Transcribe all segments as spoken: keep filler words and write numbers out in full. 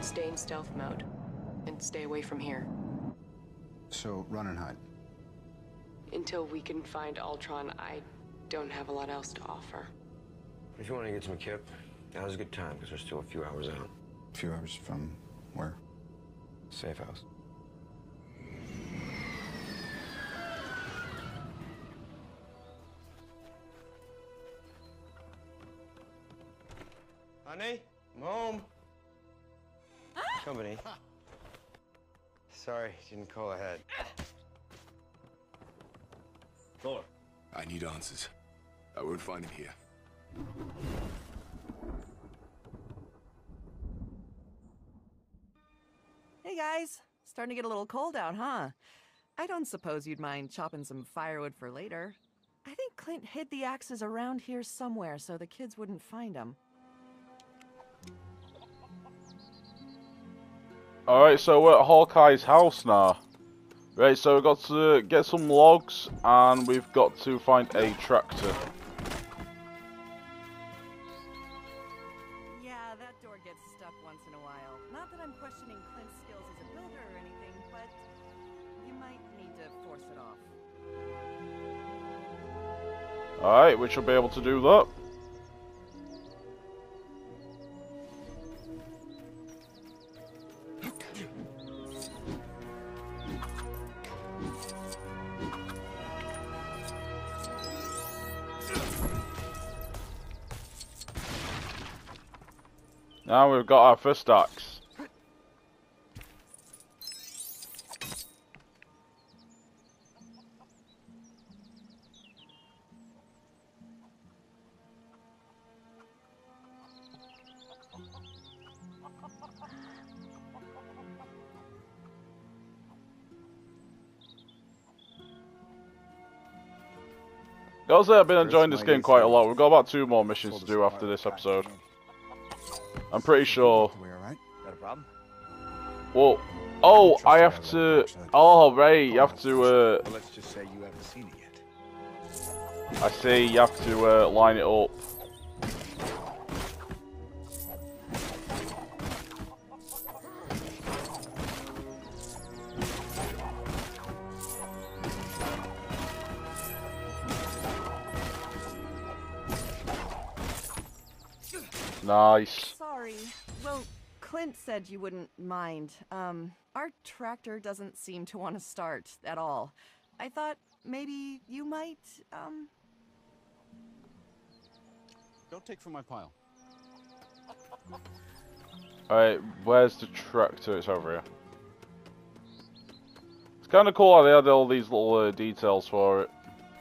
Stay in stealth mode. And stay away from here. So, run and hide. Until we can find Ultron, I don't have a lot else to offer. If you want to get some kip, now's a good time, because we're still a few hours out. A few hours from where? Safe house. Honey, I'm home. Company. Sorry, didn't call ahead. Thor. I need answers. I won't find him here. Hey guys, starting to get a little cold out, huh? I don't suppose you'd mind chopping some firewood for later. I think Clint hid the axes around here somewhere so the kids wouldn't find them. Alright, so we're at Hawkeye's house now. Right, so we've got to get some logs and we've got to find a tractor. Yeah, that door gets stuck once in a while. Not that I'm questioning Clint's skills as a builder or anything, but you might need to force it off. Alright, we should be able to do that. Now we've got our first axe. Guys, I've been enjoying this game quite a lot. We've got about two more missions to do after this episode. I'm pretty sure. We all right? Got a problem? Well, oh, I have to. Oh, right, you have to. Uh, Well, let's just say you haven't seen it yet. I see. You have to uh, line it up. Nice. Sorry. Well, Clint said you wouldn't mind. Um, our tractor doesn't seem to want to start at all. I thought maybe you might, um... Don't take from my pile. Alright, where's the tractor? It's over here. It's kind of cool how they had all these little uh, details for it.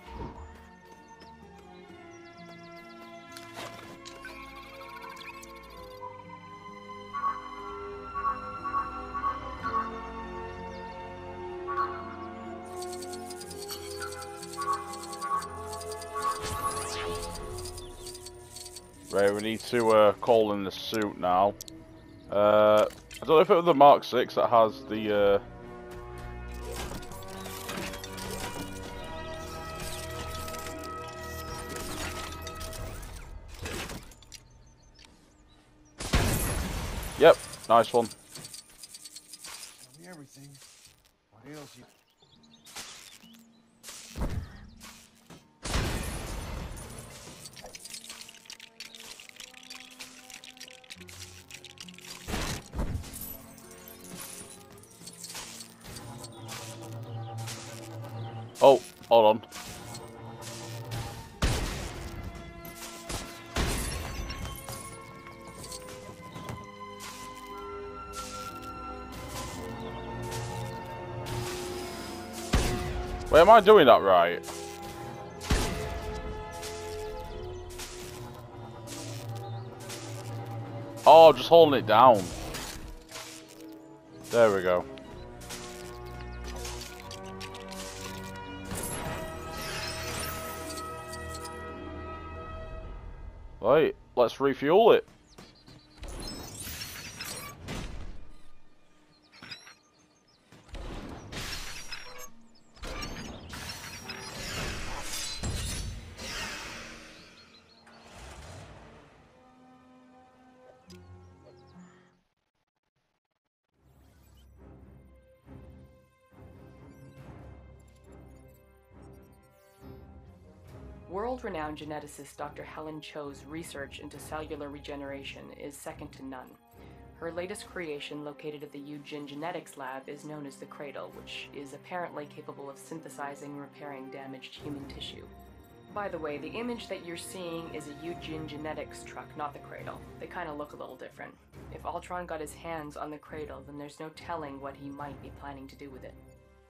Right, we need to uh, call in the suit now. Uh, I don't know if it was the Mark six that has the... Uh... Yep, nice one. Tell me everything. What ails you? Oh, hold on. Wait, am I doing that right? Oh, just holding it down. There we go. Right, let's refuel it. World-renowned geneticist Doctor Helen Cho's research into cellular regeneration is second to none. Her latest creation, located at the Eugene Genetics Lab, is known as the Cradle, which is apparently capable of synthesizing and repairing damaged human tissue. By the way, the image that you're seeing is a Eugene Genetics truck, not the Cradle. They kind of look a little different. If Ultron got his hands on the Cradle, then there's no telling what he might be planning to do with it.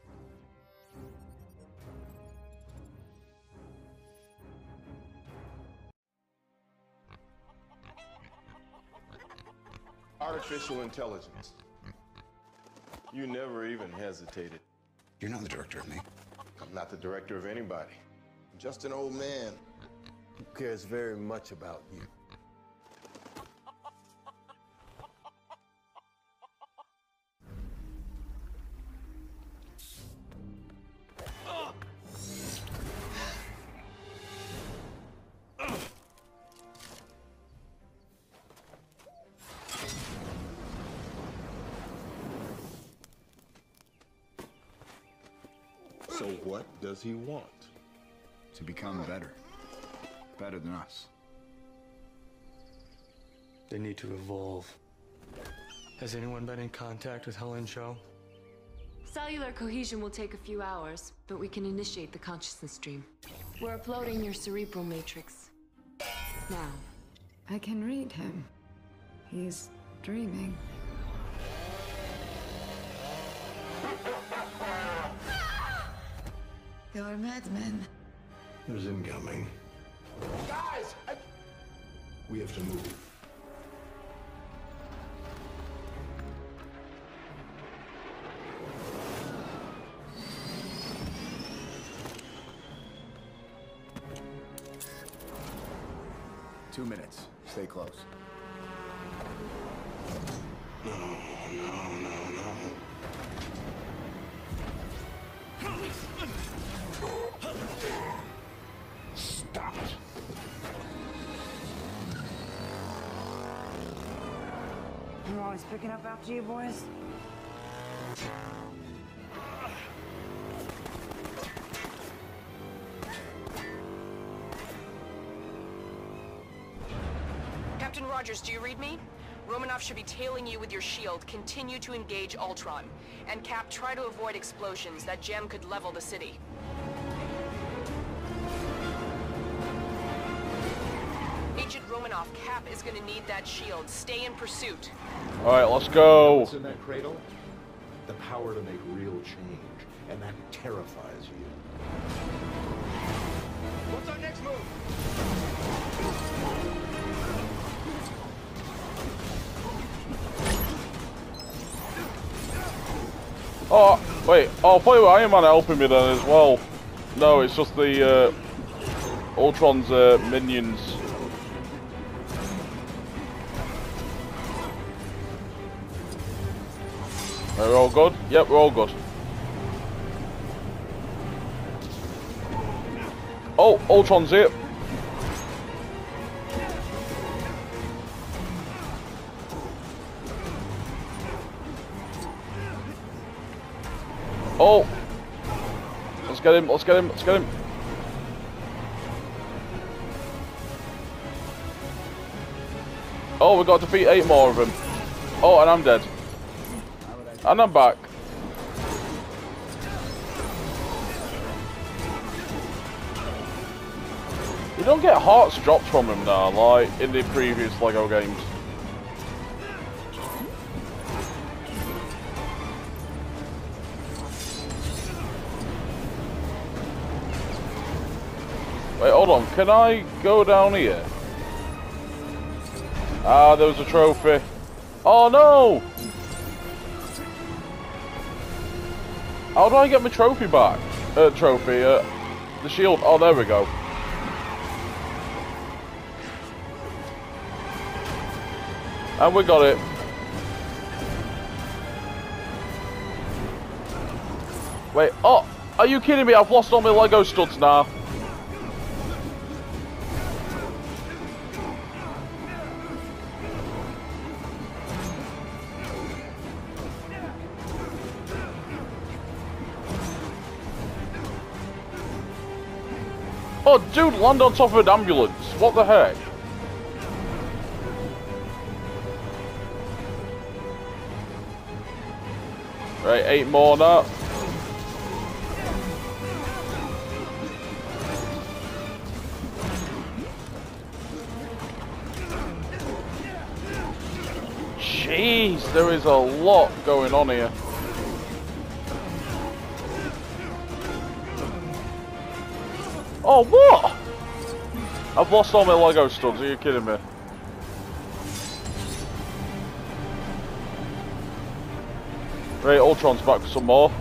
Artificial intelligence. You never even hesitated. You're not the director of me. I'm not the director of anybody. I'm just an old man who cares very much about you. So what does he want? To become better. Better than us. They need to evolve. Has anyone been in contact with Helen Cho? Cellular cohesion will take a few hours, but we can initiate the consciousness stream. We're uploading your cerebral matrix. Now. I can read him. He's dreaming. You're madmen. There's incoming. Guys! I... We have to move. Two minutes. Stay close. No, no, no, no. Stop it. I'm always picking up after you boys. Captain Rogers, do you read me? Romanoff should be tailing you with your shield. Continue to engage Ultron. And Cap, try to avoid explosions. That gem could level the city. Agent Romanoff, Cap is gonna need that shield. Stay in pursuit. Alright, let's go. What's in that cradle? The power to make real change. And that terrifies you. What's our next move? Oh, wait. Oh, play with Iron Man helping me then as well. No, it's just the uh, Ultron's uh, minions. Are we all good? Yep, we're all good. Oh, Ultron's here. Oh! Let's get him, let's get him, let's get him. Oh, we got to defeat eight more of them. Oh, and I'm dead. And I'm back. You don't get hearts dropped from him now, like in the previous LEGO games. Wait, hold on. Can I go down here? Ah, there was a trophy. Oh no! How do I get my trophy back? Uh, trophy, uh, the shield. Oh, there we go. And we got it. Wait, oh, are you kidding me? I've lost all my Lego studs now. Oh, dude, land on top of an ambulance. What the heck? Right, eight more now. Jeez, there is a lot going on here. Oh, what? I've lost all my Lego studs, are you kidding me? Right, Ultron's back for some more.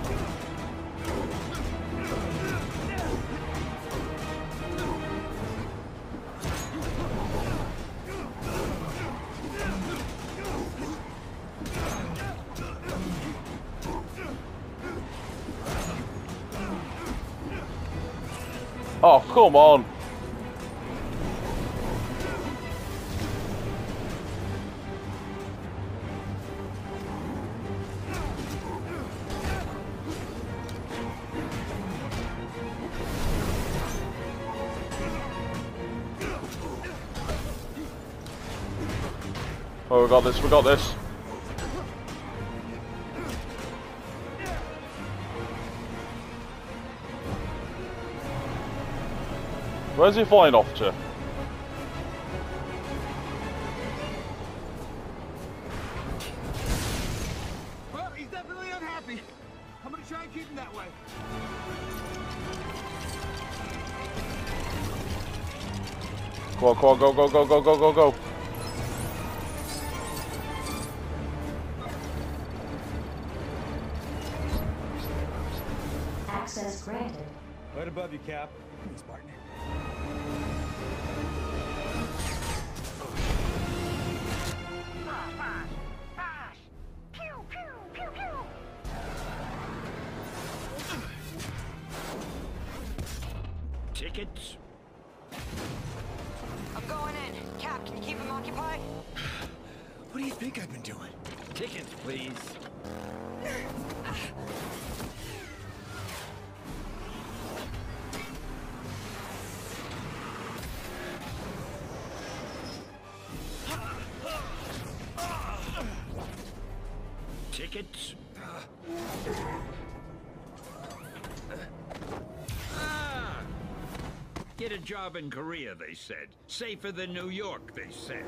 Oh, come on. Oh, we got this, we got this. Where's he flying off to? Well, he's definitely unhappy. I'm gonna try and keep him that way. Come on, come on, go, go, go, go, go, go, go. Access granted. Right above you, Cap. Thanks, partner. Tickets? I'm going in. Cap, can you keep him occupied? What do you think I've been doing? Tickets, please. Tickets? Ah! Get a job in Korea, they said. Safer than New York, they said.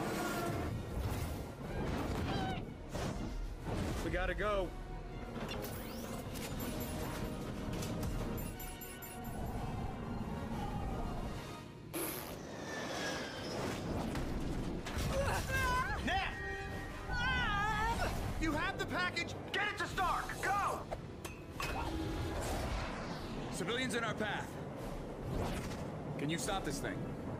We gotta go. You have the package! Get it to Stark! Go! Civilians in our path. Can you stop this thing?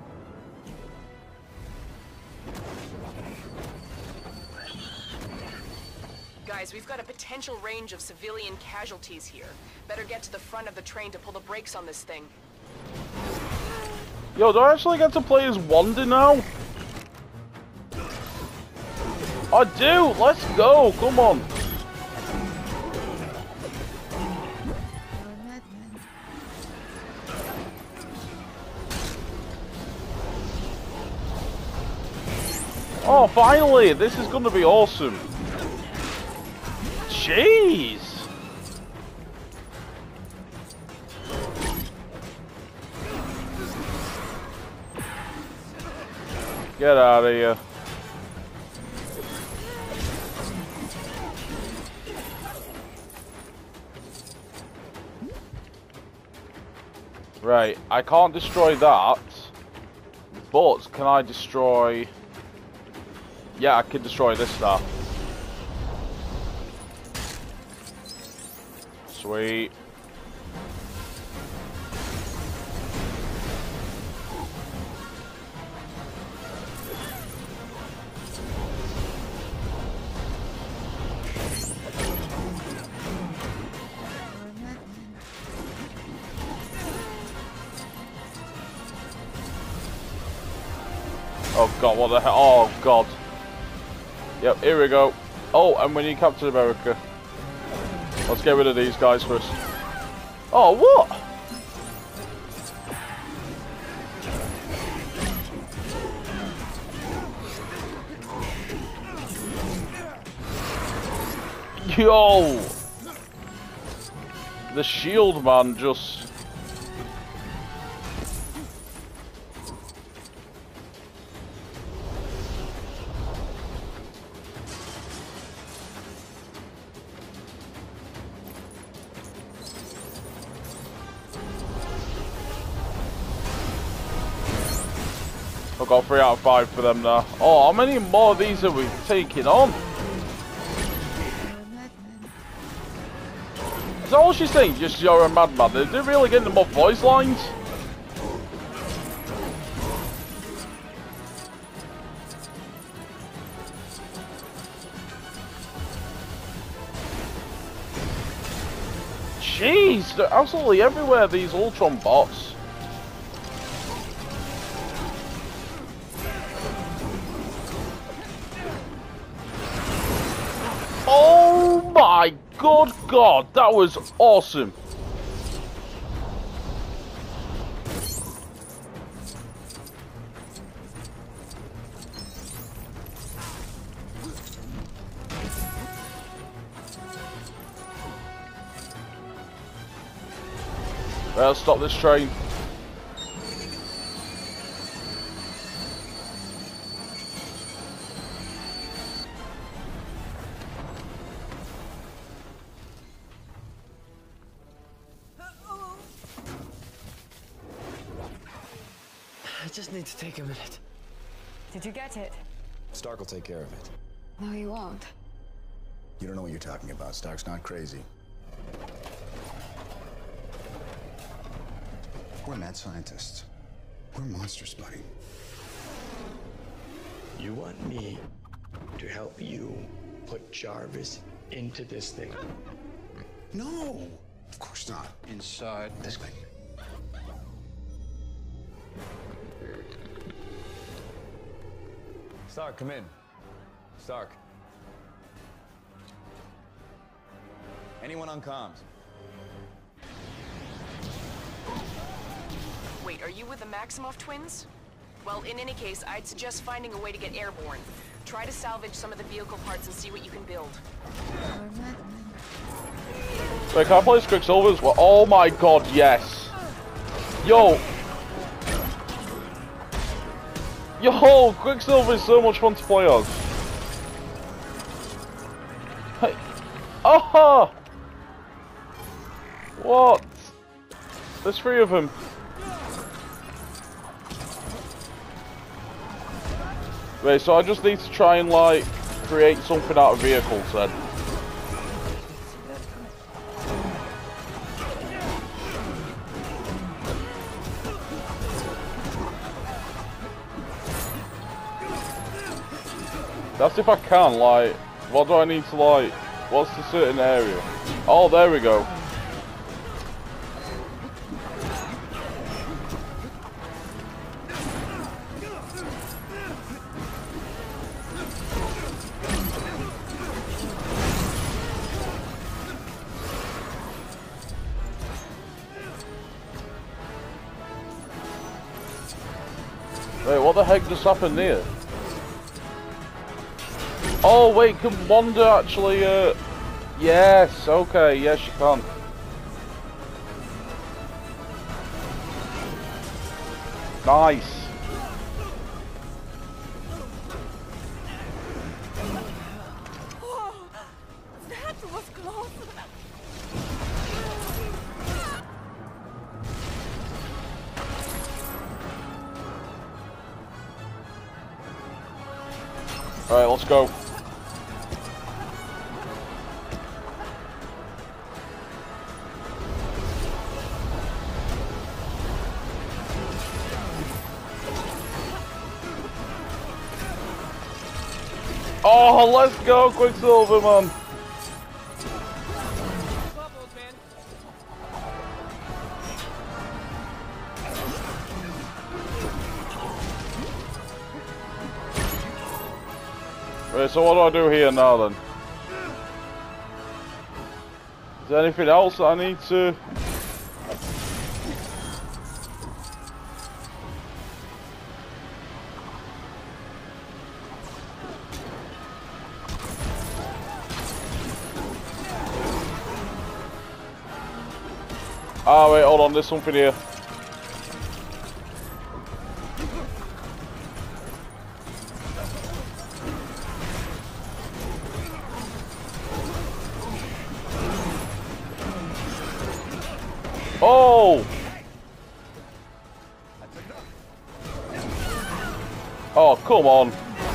Guys, we've got a potential range of civilian casualties here. Better get to the front of the train to pull the brakes on this thing. Yo, do I actually get to play as Wanda now? I do! Let's go! Come on! Oh, finally! This is gonna be awesome! Jeez! Get out of here. Right, I can't destroy that, but can I destroy... Yeah, I can destroy this stuff. Sweet. Oh god, what the hell? Oh god. Yep, here we go. Oh, and we need Captain America. Let's get rid of these guys first. Oh, what? Yo! The shield man just... I've got three out of five for them now. Oh, how many more of these are we taking on? Is that all she's saying? Just you're a madman. Did they really get more voice lines? Jeez, they're absolutely everywhere, these Ultron bots. Oh my good god, that was awesome. Let's stop this train. I just need to take a minute. Did you get it? Stark will take care of it. No, he won't. You don't know what you're talking about. Stark's not crazy. We're mad scientists. We're monsters, buddy. You want me to help you put Jarvis into this thing? No! Of course not. Inside. This way. Stark, come in. Stark. Anyone on comms? Wait, are you with the Maximoff twins? Well, in any case, I'd suggest finding a way to get airborne. Try to salvage some of the vehicle parts and see what you can build. Wait, can I play as Quicksilver as well? Oh my god, yes. Yo. Yo, Quicksilver is so much fun to play as. Hey. Aha! What? There's three of them. Wait, so I just need to try and, like, create something out of vehicles then. That's if I can, like, what do I need to, like, what's the certain area? Oh, there we go. Wait, what the heck just happened here? Oh wait, can Wanda actually, uh... yes, okay, yes she can. Nice. Whoa, that was close. Alright, let's go. Oh, let's go, Quicksilver, man. Right, so what do I do here now then? Is there anything else that I need to... Ah, wait, hold on, there's something here. Oh! Oh, come on.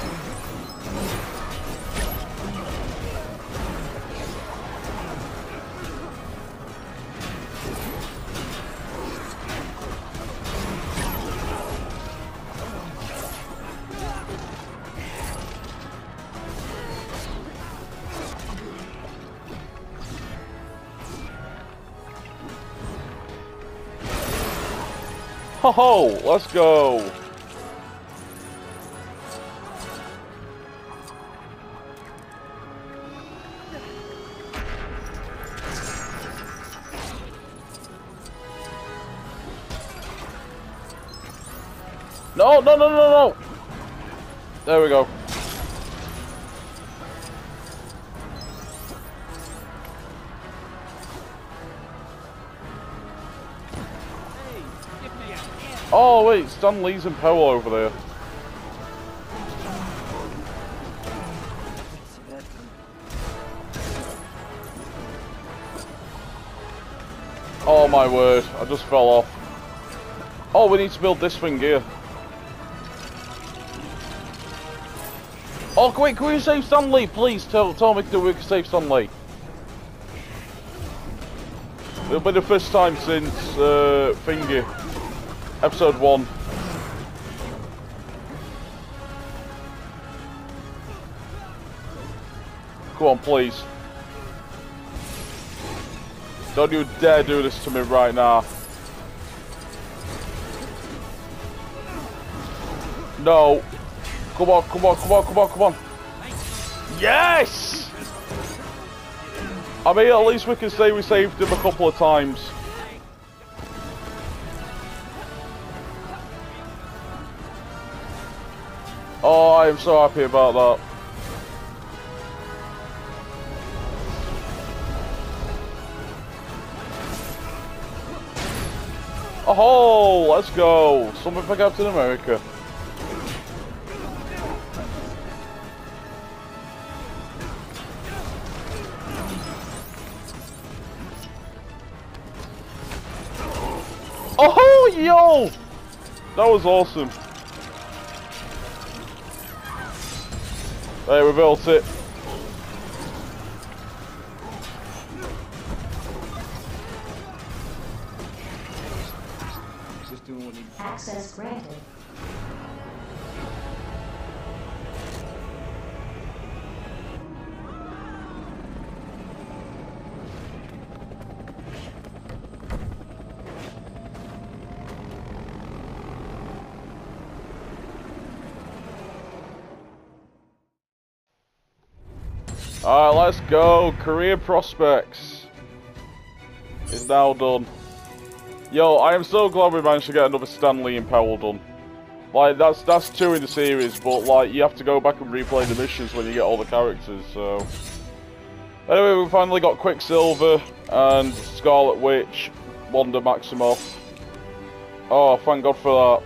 Ho ho, let's go. No, no, no, no, no. There we go. Oh wait, Stan Lee's in Powell over there. Oh my word, I just fell off. Oh, we need to build this thing here. Oh wait, can we save Stan Lee? Please tell, tell me that we can save Stan Lee. It'll be the first time since uh, Thingy. Episode one. Come on, please. Don't you dare do this to me right now. No. Come on, come on, come on, come on, come on. Yes! I mean, at least we can say we saved him a couple of times. Oh, I am so happy about that. Oh, let's go. Something for Captain America. Oh, yo! That was awesome. There, we built it. Access granted. Alright, let's go. Career prospects is now done. Yo, I am so glad we managed to get another Stan Lee and Powell done. Like, that's that's two in the series, but like, you have to go back and replay the missions when you get all the characters, so... Anyway, we finally got Quicksilver and Scarlet Witch, Wanda Maximoff. Oh, thank God for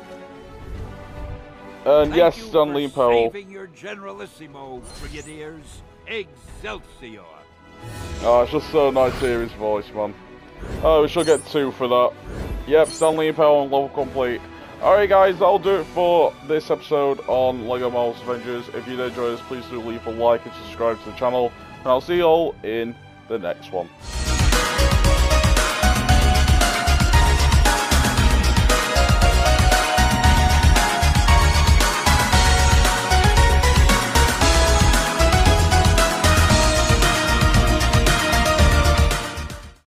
that. And Thank yes, you Stan Lee and Powell. saving your Generalissimo, Brigadiers. Excelsior. Oh, it's just so nice to hear his voice, man. Oh, we should get two for that. Yep, Stan Lee and Powell on level complete. Alright guys, that'll do it for this episode on LEGO Marvel's Avengers. If you did enjoy this, please do leave a like and subscribe to the channel. And I'll see you all in the next one.